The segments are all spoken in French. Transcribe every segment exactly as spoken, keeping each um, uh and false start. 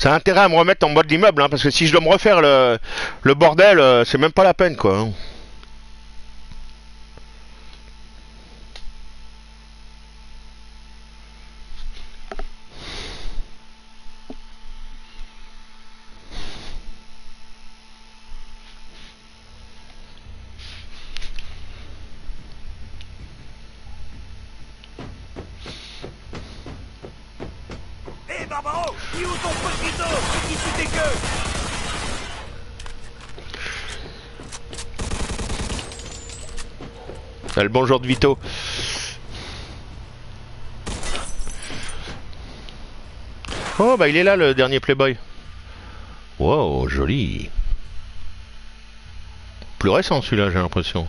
Ça a intérêt à me remettre en mode d'immeuble, hein, parce que si je dois me refaire le, le bordel, euh, c'est même pas la peine, quoi. Hein. Hé, hey, Barbaro, dis où ton petit dos? Qui tu t'es que? Ah, le bonjour de Vito. Oh, bah il est là, le dernier Playboy. Wow, joli. Plus récent celui-là, j'ai l'impression.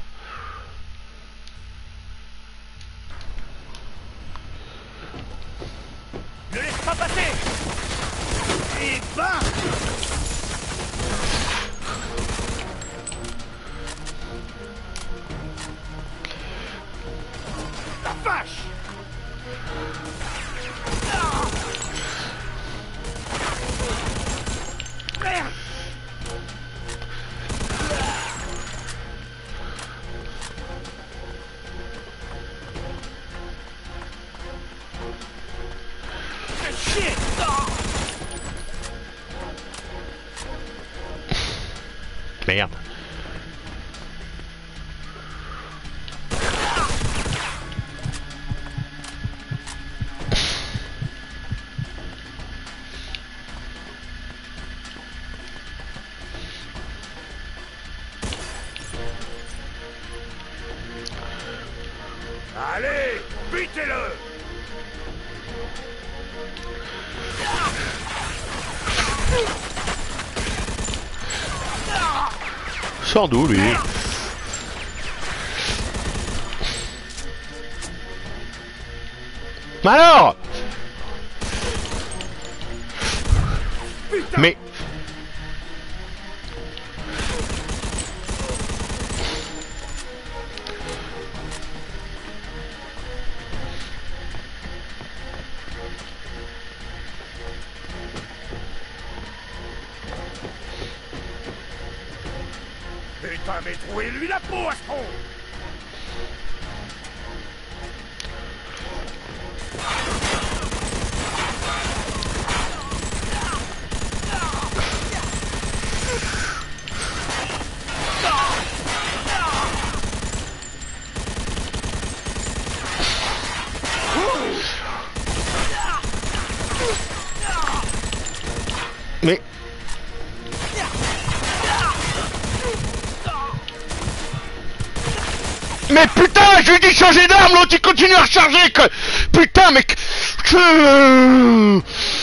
Ne laisse pas passer. Et bam. La vache. Merde. Shit. Merde. Allez, butez-le. Sors d'où, lui? Mais alors? Putain. Mais... Putain, mais trouvez-lui la peau à ce con. Mais... Mais putain, je lui ai dit de changer d'arme, l'autre il continue à recharger, que... Putain, mais... Que...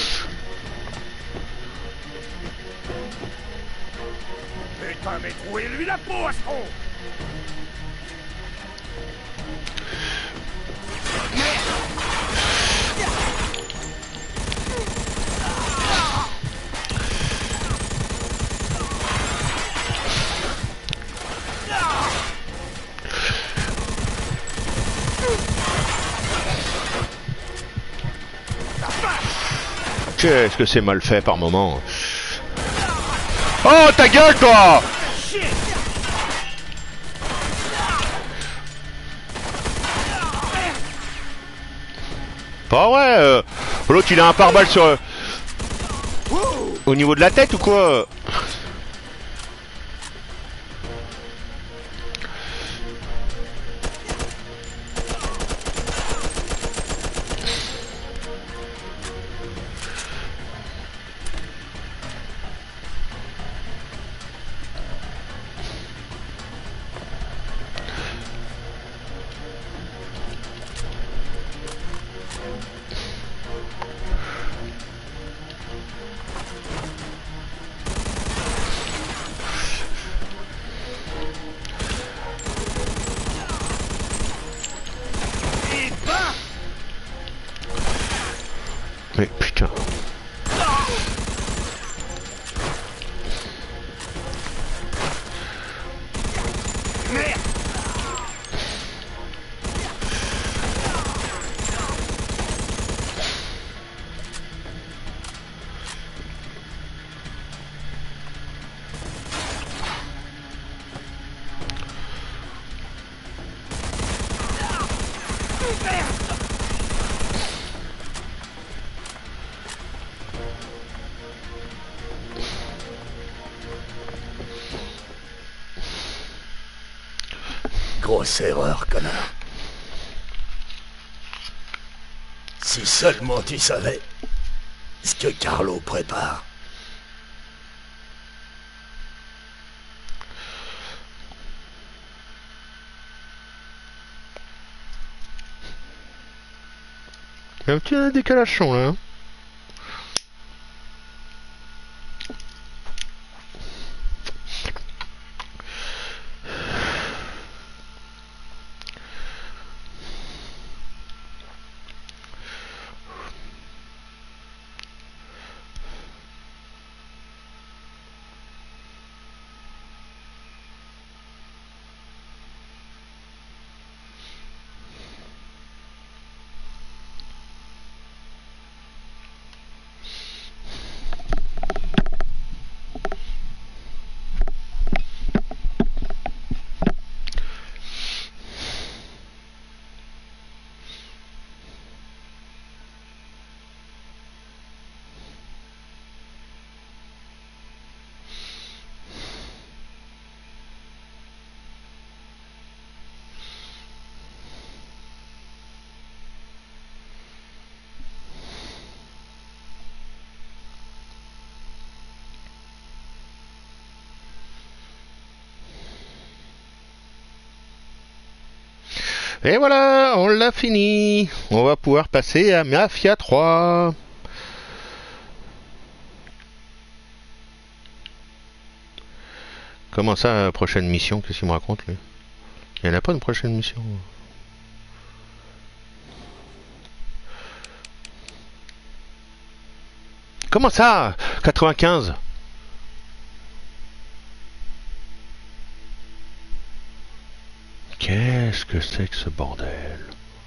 Putain, mais trouvez-lui la peau à ce con. Qu'est-ce que c'est mal fait par moment. Oh, ta gueule, toi! Pas vrai, euh... l'autre il a un pare-balles sur... Euh... Au niveau de la tête ou quoi? Grosse erreur, connard. Si seulement tu savais ce que Carlo prépare. Il y a un petit décalage son là. Hein. Et voilà, on l'a fini. On va pouvoir passer à Mafia trois. Comment ça, prochaine mission? Qu'est-ce qu'il me raconte, lui? Il n'y en a pas de prochaine mission. Comment ça? quatre-vingt-quinze? Qu'est-ce que c'est que ce bordel?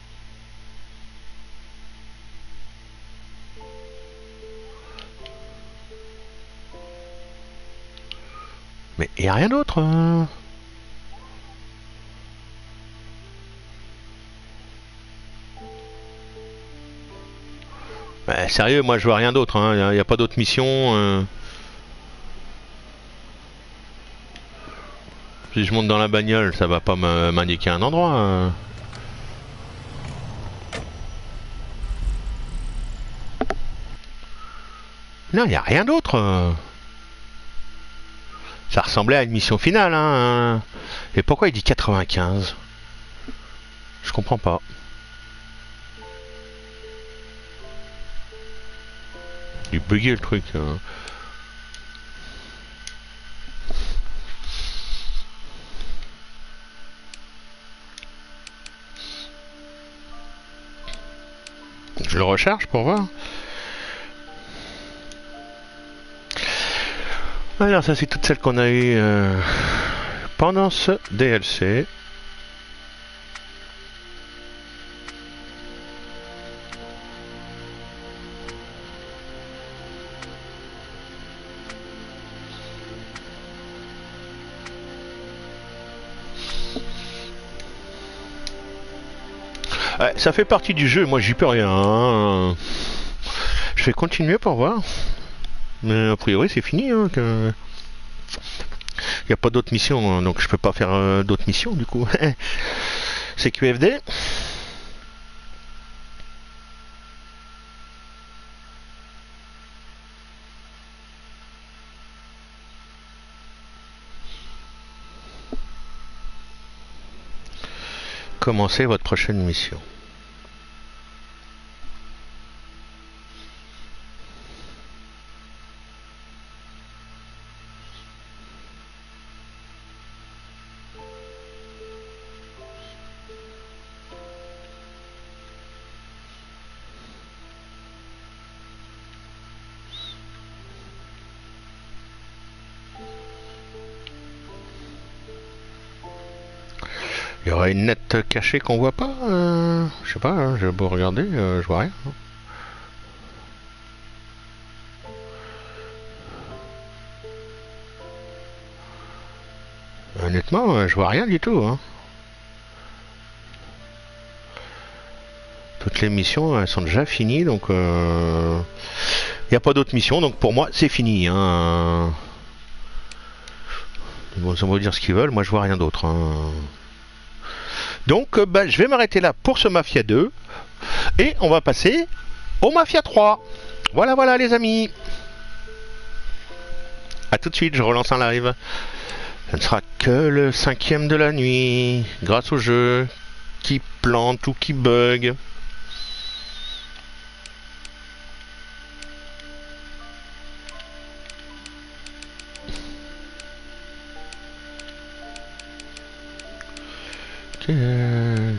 Mais il n'y a rien d'autre hein. Bah, sérieux, moi je vois rien d'autre, il hein. n'y a, a pas d'autre mission. Euh... Si je monte dans la bagnole, ça va pas m'indiquer un endroit. Hein. Non, il n'y a rien d'autre. Ça ressemblait à une mission finale. Hein. Et pourquoi il dit quatre-vingt-quinze? Je comprends pas. Il buguait le truc. Hein. Je le recharge pour voir. Alors ça c'est toutes celles qu'on a eues euh, pendant ce D L C. Ouais, ça fait partie du jeu, moi j'y peux rien. Hein. Je vais continuer pour voir. Mais a priori c'est fini. Hein, que... Il n'y a pas d'autres missions, donc je peux pas faire euh, d'autres missions du coup. C'est Q F D. Commencez votre prochaine mission. Il y aura une nette cachée qu'on voit pas euh, je sais pas, hein, j'ai beau regarder, euh, je vois rien. Honnêtement, je vois rien du tout. Hein. toutes les missions elles sont déjà finies, donc il euh, n'y a pas d'autres missions, donc pour moi c'est fini. Hein. Ils vont dire ce qu'ils veulent, moi je vois rien d'autre. Hein. Donc euh, bah, je vais m'arrêter là pour ce Mafia deux et on va passer au Mafia trois. Voilà, voilà les amis. A tout de suite, je relance un live. Ce ne sera que le cinquième de la nuit, grâce au jeu qui plante ou qui bug. Okay.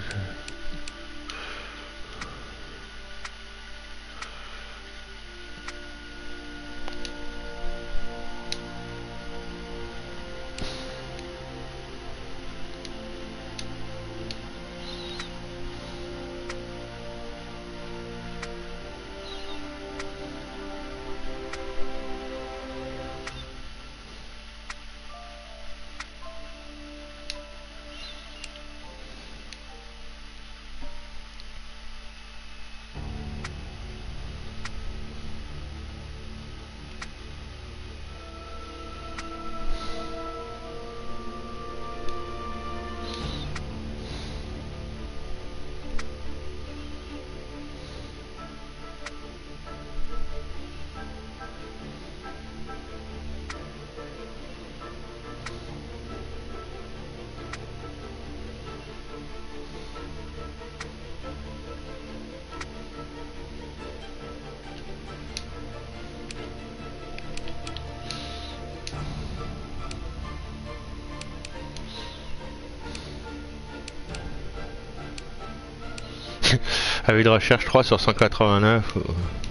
Avis de recherche trois sur cent quatre-vingt-neuf.